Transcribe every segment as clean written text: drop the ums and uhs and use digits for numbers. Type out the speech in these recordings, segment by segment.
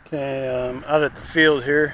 Okay, out at the field here.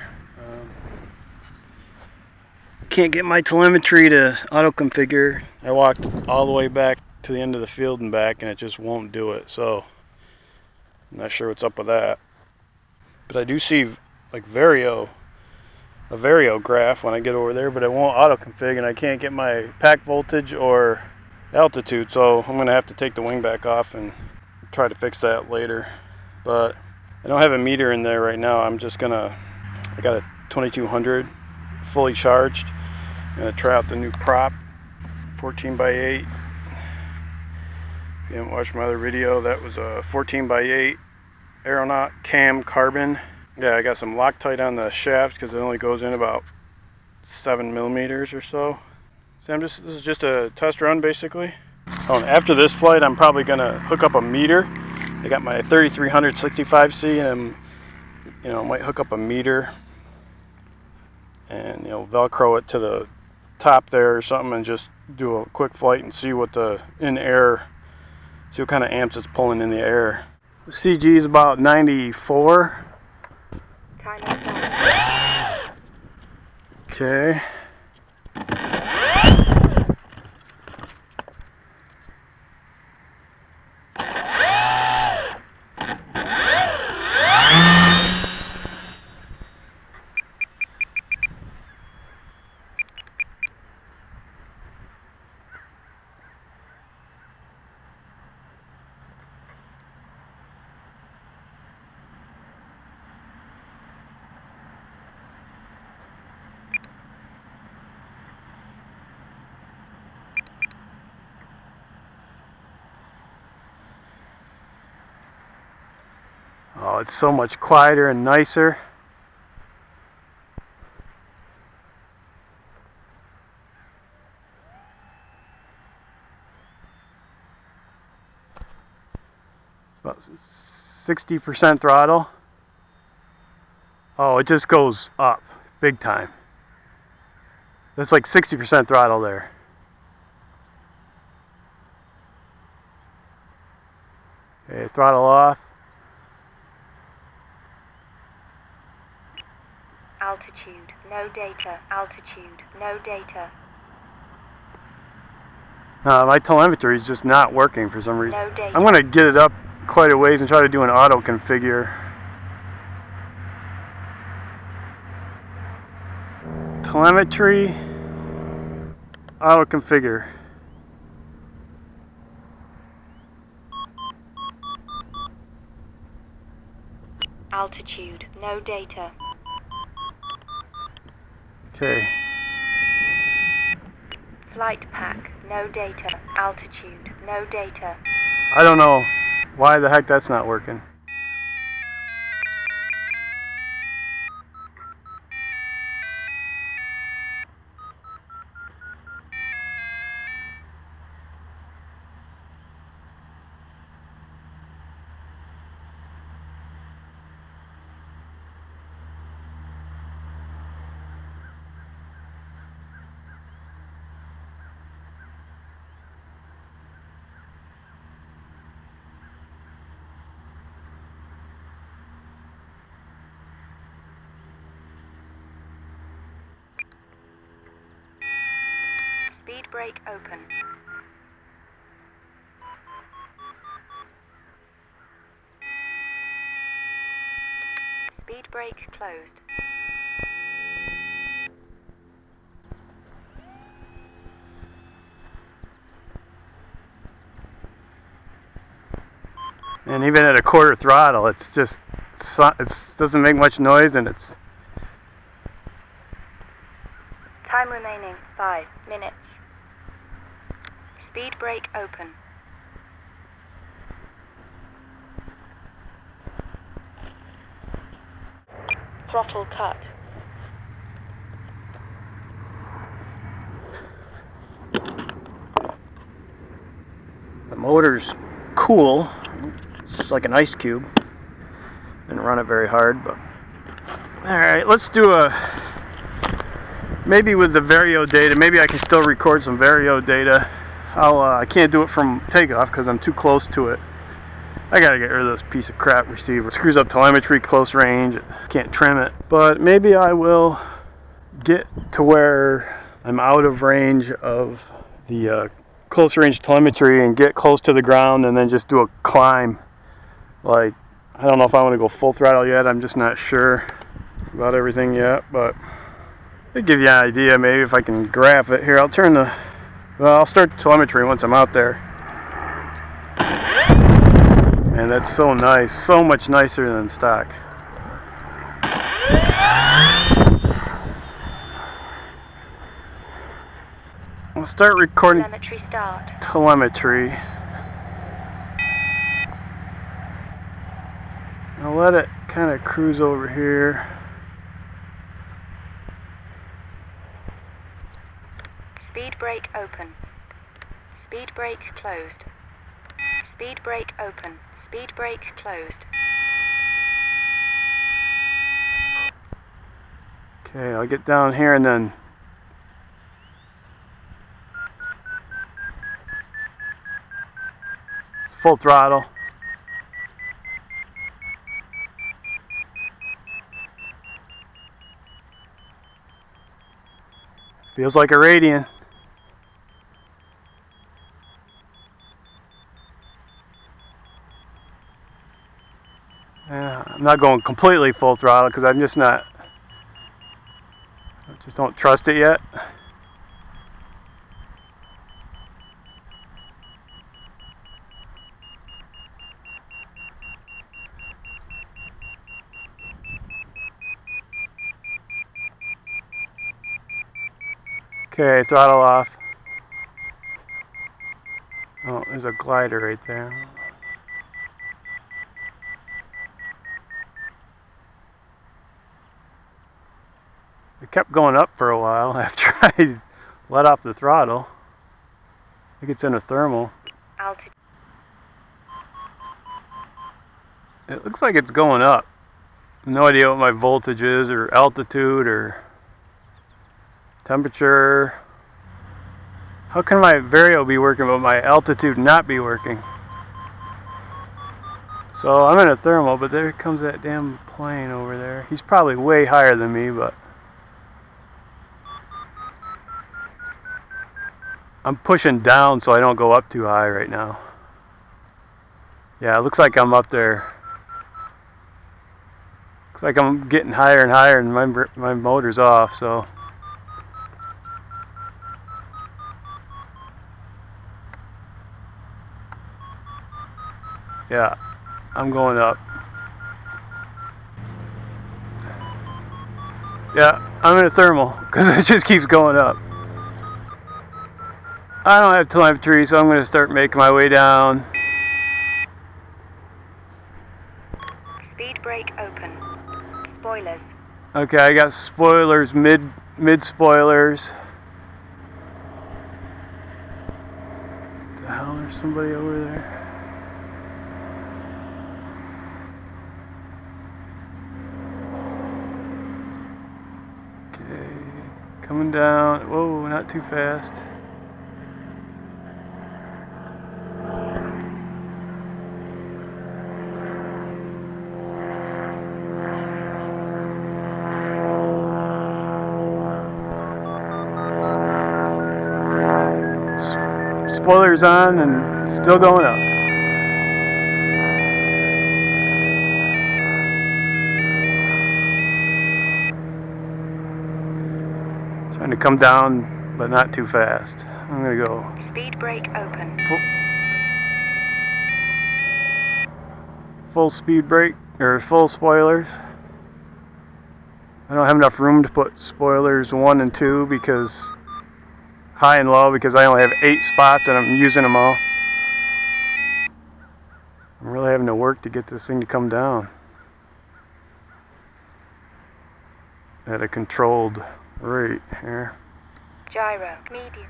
Can't get my telemetry to auto configure. I walked all the way back to the end of the field and back, and it just won't do it. So I'm not sure what's up with that. But I do see like a vario graph when I get over there, but it won't auto config, and I can't get my pack voltage or altitude. So I'm gonna have to take the wing back off and try to fix that later. But I don't have a meter in there right now. I got a 2200 fully charged. I'm gonna try out the new prop, 14x8. If you haven't watched my other video, that was a 14x8 Aeronaut CAM carbon. Yeah, I got some Loctite on the shaft because it only goes in about 7 millimeters or so. So this is just a test run basically. Oh, and after this flight, I'm probably gonna hook up a meter. I got my 3300 65C, and I might hook up a meter and Velcro it to the top there or something, and just do a quick flight and see what see what kind of amps it's pulling in the air. The CG is about 94. Okay. Oh, it's so much quieter and nicer. It's about 60% throttle. Oh, it just goes up big time. That's like 60% throttle there. Okay, throttle off. Altitude, no data. Altitude, no data. My telemetry is just not working for some reason. No data. I'm going to get it up quite a ways and try to do an auto configure. Telemetry, auto configure. Altitude, no data. Okay. Flight pack, no data. Altitude, no data. I don't know why the heck that's not working. Speed brake open. Speed brake closed. And even at a quarter throttle, it doesn't make much noise, and it's Time remaining 5 minutes. Speed brake open. Throttle cut. the motor's cool. It's like an ice cube. Didn't run it very hard, but alright, let's do maybe with the vario data, maybe I can still record some vario data. I can't do it from takeoff because I'm too close to it. I gotta get rid of this piece of crap receiver. It screws up telemetry, close range, can't trim it. But maybe I will get to where I'm out of range of the close range telemetry and get close to the ground and then just do a climb. Like, I don't know if I want to go full throttle yet. I'm just not sure about everything yet, but it'll give you an idea maybe if I can graph it. Here, I'll turn the, well, I'll start the telemetry once I'm out there. And that's so nice, so much nicer than stock. I'll start recording Telemetry start. Telemetry. I'll let it kind of cruise over here. Speed brake open. Speed brake closed. Speed brake open. Speed brake closed. Okay, I'll get down here and then it's full throttle. Feels like a Radian. I'm not going completely full throttle because I'm just not, I just don't trust it yet. Okay, throttle off. Oh, there's a glider right there. It kept going up for a while after I let off the throttle. I think it's in a thermal. Altitude. It looks like it's going up. No idea what my voltage is, or altitude, or temperature. How can my vario be working but my altitude not be working? So I'm in a thermal, but there comes that damn plane over there. He's probably way higher than me, but I'm pushing down so I don't go up too high right now. Yeah, it looks like I'm up there. Looks like I'm getting higher and higher and my motor's off, so. Yeah, I'm going up. Yeah, I'm in a thermal because it just keeps going up. I don't have telemetry, so I'm going to start making my way down. Speed brake open. Spoilers. Okay, I got spoilers, mid spoilers. What the hell, there's somebody over there. Okay, coming down. Whoa, not too fast. Spoilers on and still going up. Trying to come down, but not too fast. I'm gonna go. Speed brake open. Full speed brake, or full spoilers. I don't have enough room to put spoilers 1 and 2 because high and low, because I only have 8 spots and I'm using them all. I'm really having to work to get this thing to come down at a controlled rate here. Gyro. Medium.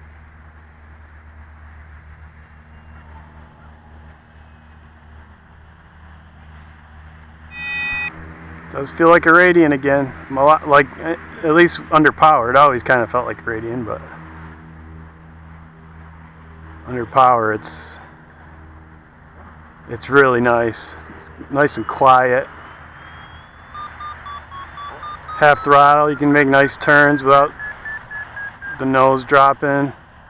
Does feel like a Radian again. A lot, like, at least under power. It always kind of felt like a Radian, but under power, It's really nice. It's nice and quiet. Half throttle, you can make nice turns without the nose dropping.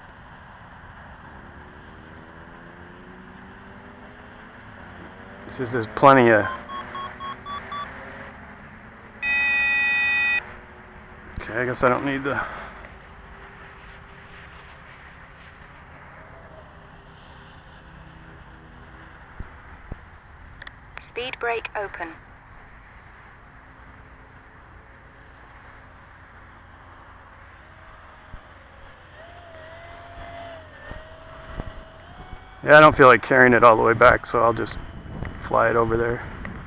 This is plenty of. Okay, I guess I don't need the. Speed brake open. Yeah, I don't feel like carrying it all the way back, so I'll just fly it over there.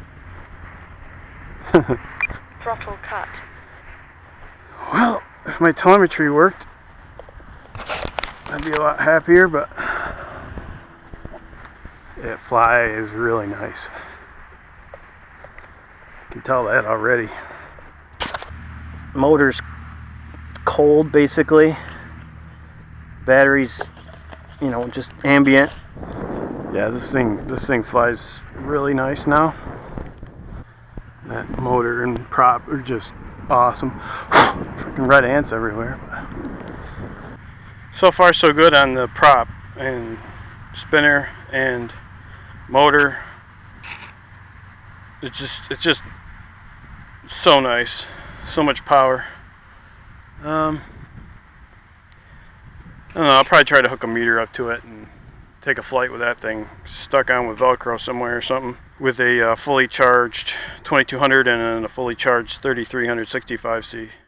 Throttle cut. Well, if my telemetry worked, I'd be a lot happier, but it flies really nice. You can tell that already. Motor's cold, basically. Battery's, you know, just ambient. Yeah, this thing flies really nice now. That motor and prop are just awesome. Freaking red ants everywhere. So far so good on the prop and spinner and motor. It's just so nice. So much power. I don't know, I'll probably try to hook a meter up to it and take a flight with that thing stuck on with Velcro somewhere or something, with a fully charged 2200 and a fully charged 3365C.